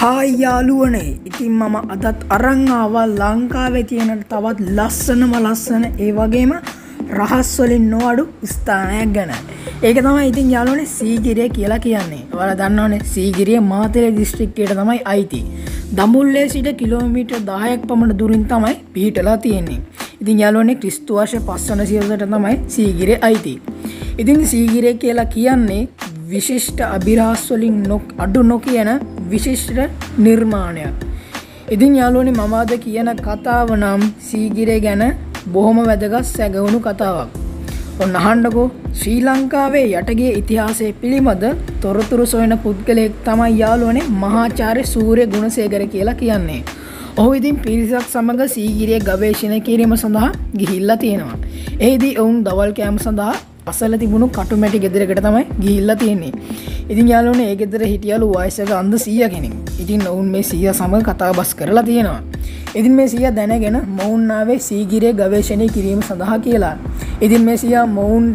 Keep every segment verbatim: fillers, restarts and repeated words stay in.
Hi යාළුවනේ ඉතින් මම අදත් අරන් ආවා ලංකාවේ තියෙන තවත් ලස්සනම ලස්සන ඒ වගේම රහස් වලින් නොඅඩු ස්ථානයක් ගැන. ඒක තමයි ඉතින් යාළුවනේ සීගිරිය කියලා කියන්නේ. ඔයාලා දන්නවනේ සීගිරිය මාතලේ දිස්ත්‍රික්කයට තමයි අයිති. දඹුල්ලේ සිට කිලෝමීටර් දහයක් පමණ දුරින් තමයි පිහිටලා තියෙන්නේ. ඉතින් යාළුවනේ ක්‍රිස්තු වර්ෂ පස්වන සියවසට තමයි සීගිරිය අයිති. ඉතින් සීගිරිය කියලා කියන්නේ විශිෂ්ට අභිරහස් වලින් අඩු නොකියන විශිෂ්ට නිර්මාණයක්. ඉතින් යාළුවනේ මම අද කියන කතාව නම් සීගිරිය ගැන බොහොම වැදගත් සැගවුණු කතාවක්. ඔන්න අහන්නකෝ. ශ්‍රී ලංකාවේ යටගිය ඉතිහාසය පිළිබඳ තොරතුරු සොයන පුද්ගලයෙක් තමයි යාළුවනේ මහාචාර්ය සූර්ය ගුණසේකර කියලා කියන්නේ. ඔහු ඉතින් පිරිසක් සමග සීගිරිය ගවේෂණය කිරීම සඳහා ගිහිල්ලා තියෙනවා. එෙහිදී ඔවුන් දවල් කෑම සඳහා අසල තිබුණු කටුමැටි ගෙදරකට තමයි ගිහිල්ලා තියෙන්නේ. ඉතින් යාළුවනේ ඒ ගෙදර හිටියලු වයසක අන්ධ සීයා කෙනෙක්. ඉතින් ඔවුන් මේ සීයා සමග කතා බස් කරලා තියෙනවා. ඉතින් මේ සීයා දැනගෙන මොවුන් ආවේ සීගිරිය ගවේෂණය කිරීම සඳහා කියලා. ඉතින් මේ සීයා මොවුන්ට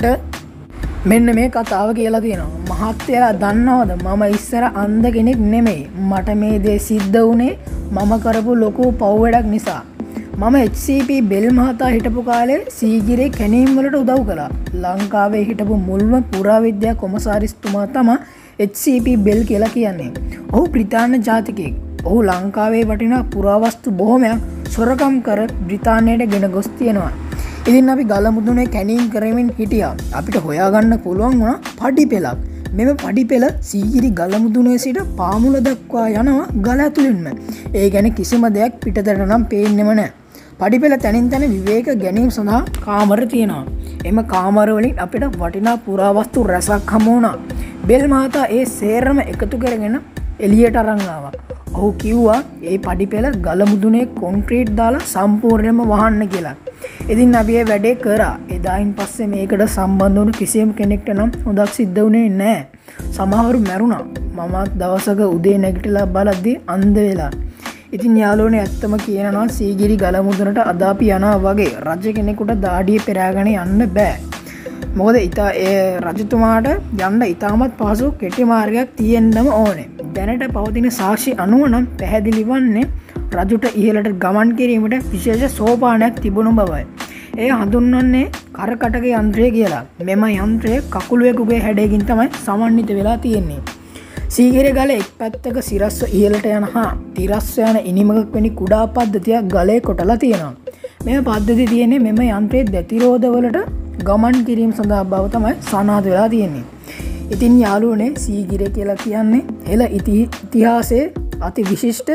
මෙන්න මේ කතාව කියලා තියෙනවා. මහත්තයලා දන්නවද මම ඉස්සර අන්ධ කෙනෙක් නෙමෙයි. මට මේ දේ සිද්ධ වුණේ මම කරපු ලොකු පව් වැඩක් නිසා. මම එච් සී පී බෙල් මහතා හිටපු කාලේ සීගිරිය කැණීම් වලට උදව් කළා. ලංකාවේ හිටපු මුල්ම පුරාවිද්‍යා කොමසාරිස්තුමා තමයි එච් සී පී බෙල් කියලා කියන්නේ. ඔහු බ්‍රිතාන්‍ය ජාතිකයෙක්. ඔහු ලංකාවේ වටිනා පුරාවස්තු බොහොමයක් සොරකම් කර බ්‍රිතාන්‍යයට ගෙන ගොස් තියෙනවා. ඉතින් අපි ගලමුදුනේ කැණීම් කරමින් හිටියා. අපිට හොයාගන්න පුළුවන් වුණා පඩි පෙළක්. මෙම පඩි පෙළ සීගිරි ගලමුදුනේ සිට පාමුල දක්වා යනවා ගල ඇතුළින්ම. ඒ ගැන කිසිම දෙයක් පිටතට නම් පේන්නෙම නැහැ. පඩි පෙළ තනින් තන විවේක ගැනීම සඳහා කාමර තියෙනවා. එම කාමර වලින් අපිට වටිනා පුරාවස්තු රැසක් හමු වුණා. බෙල් මහතා ඒ සේරම එකතු කරගෙන එළියට අරන් ආවා. ඔහු කිව්වා ඒ පඩි පෙළ ගලමුදුනේ කොන්ක්‍රීට් දාලා සම්පූර්ණයෙන්ම වහන්න කියලා. ඉතින් අපි ඒ වැඩේ කරා. එදායින් පස්සේ මේකට සම්බන්ධ වුණු කිසියම් කෙනෙක්ට නම් හොදක් සිද්ධ වුණේ නැහැ. සමහරු මැරුණා. මමත් දවසක උදේ නැගිටලා බලද්දී අන්ධ වෙලා. ඉතින් යාළුවනේ ඇත්තම කියනවා සීගිරි ගලමුදුනට අද අපි යනවා වගේ රජ කෙනෙකුට දාඩිය පෙරාගෙන යන්න බෑ. මොකද ඉතා ඒ රජතුමාට යන්න ඉතාමත් පහසු කෙටි මාර්ගයක් තියෙන්නම ඕනේ. දැනට පවතින සාක්ෂි අනුව නම් පැහැදිලි වන්නේ රජුට ඉහළට ගමන් කිරීමට විශේෂ සෝපානයක් තිබුණු බවයි. එය හඳුන්වන්නේ කරකටක යන්ත්‍රය කියලා. මෙම යන්ත්‍රය කකුළුවෙකුගේ හැඩයකින් තමයි සමන්විත වෙලා තියෙන්නේ. සීගිරිය ගල එක් පැත්තක සිරස්ව ඉහළට යන හා තිරස්ව යන ඉනිමකක් වැනි කුඩා පද්ධතියක් ගලේ කොටලා තියෙනවා. මෙම පද්ධතිය තියෙන්නේ මෙම යන්ත්‍රයේ දැතිරෝධ වලට ගමන් කිරීම සඳහා බව තමයි සනාථ වෙලා තියෙන්නේ. ඉතින් යාළුවනේ සීගිරිය කියලා කියන්නේ හෙළ ඉතිහාසයේ අති විශිෂ්ට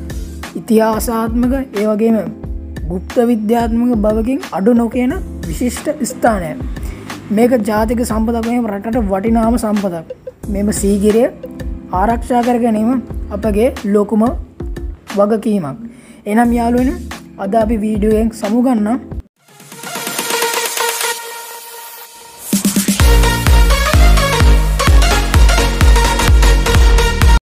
ඉතිහාසාත්මක ඒ වගේම ගුප්ත විද්‍යාත්මක බවකින් අඩු නොකියන විශිෂ්ට ස්ථානයක්. මේක ජාතික සම්පතක් වගේම රටට වටිනාම සම්පතක්. මෙම සීගිරිය ආරක්ෂා කර ගැනීම අපගේ ලොකුම වගකීමක්. එනම් යාළුවනේ අද අපි වීඩියෝ එකෙන් සමුගන්නම්.